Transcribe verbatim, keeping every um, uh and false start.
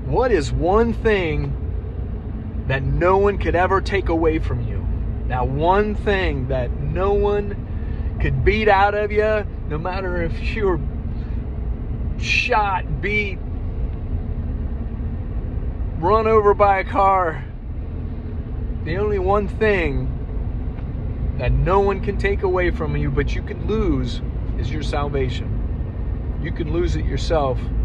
What is one thing that no one could ever take away from you? That one thing that no one could beat out of you, no matter if you were shot, beat, run over by a car. The only one thing that no one can take away from you, but you can lose, is your salvation. You can lose it yourself.